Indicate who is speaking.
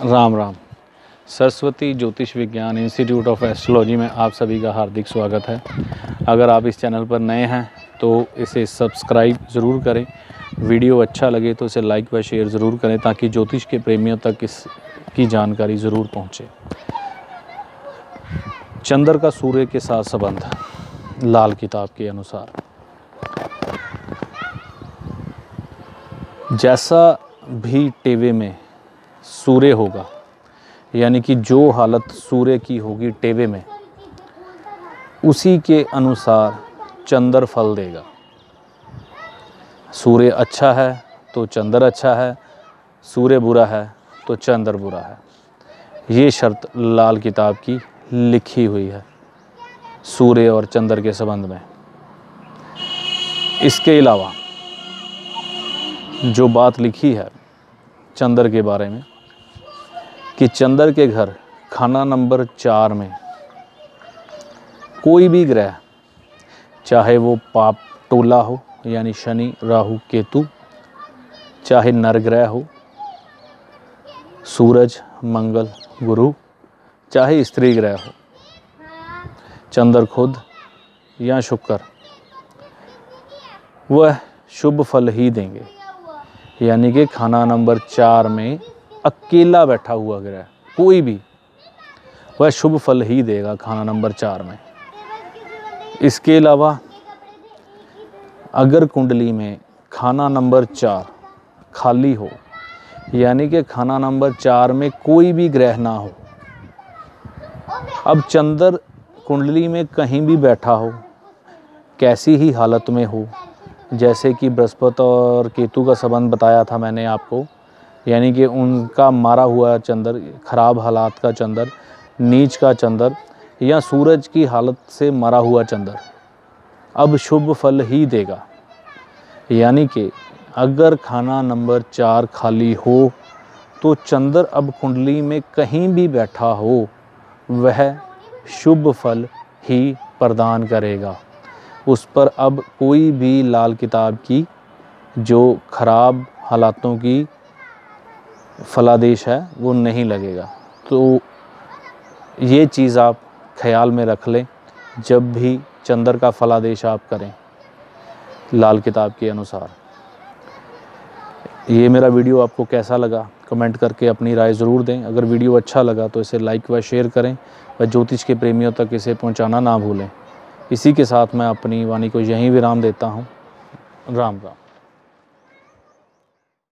Speaker 1: राम राम। सरस्वती ज्योतिष विज्ञान institute of astrology में आप सभी का हार्दिक स्वागत है। अगर आप इस चैनल पर नए हैं तो इसे सब्सक्राइब ज़रूर करें। वीडियो अच्छा लगे तो इसे लाइक व शेयर ज़रूर करें ताकि ज्योतिष के प्रेमियों तक इसकी जानकारी ज़रूर पहुँचे। चंद्र का सूर्य के साथ संबंध लाल किताब के अनुसार, जैसा भी टेवे में सूर्य होगा, यानी कि जो हालत सूर्य की होगी टेवे में, उसी के अनुसार चंद्र फल देगा। सूर्य अच्छा है तो चंद्र अच्छा है, सूर्य बुरा है तो चंद्र बुरा है। ये शर्त लाल किताब की लिखी हुई है सूर्य और चंद्र के संबंध में। इसके अलावा जो बात लिखी है चंद्र के बारे में कि चंद्र के घर खाना नंबर 4 में कोई भी ग्रह, चाहे वो पाप टोला हो यानी शनि राहु केतु, चाहे नर ग्रह हो सूरज मंगल गुरु, चाहे स्त्री ग्रह हो चंद्र खुद या शुक्र, वह शुभ फल ही देंगे। यानी कि खाना नंबर 4 में अकेला बैठा हुआ ग्रह कोई भी, वह शुभ फल ही देगा खाना नंबर 4 में। इसके अलावा अगर कुंडली में खाना नंबर 4 खाली हो, यानी कि खाना नंबर 4 में कोई भी ग्रह ना हो, अब चंद्र कुंडली में कहीं भी बैठा हो, कैसी ही हालत में हो, जैसे कि बृहस्पति और केतु का संबंध बताया था मैंने आपको, यानी कि उनका मारा हुआ चंद्र, खराब हालात का चंद्र, नीच का चंद्र, या सूरज की हालत से मरा हुआ चंद्र अब शुभ फल ही देगा। यानी कि अगर खाना नंबर 4 खाली हो तो चंद्र अब कुंडली में कहीं भी बैठा हो, वह शुभ फल ही प्रदान करेगा। उस पर अब कोई भी लाल किताब की जो खराब हालातों की फलादेश है वो नहीं लगेगा। तो ये चीज़ आप ख्याल में रख लें जब भी चंद्र का फलादेश आप करें लाल किताब के अनुसार। ये मेरा वीडियो आपको कैसा लगा कमेंट करके अपनी राय ज़रूर दें। अगर वीडियो अच्छा लगा तो इसे लाइक व शेयर करें व ज्योतिष के प्रेमियों तक इसे पहुंचाना ना भूलें। इसी के साथ मैं अपनी वाणी को यहीं विराम देता हूं। राम राम।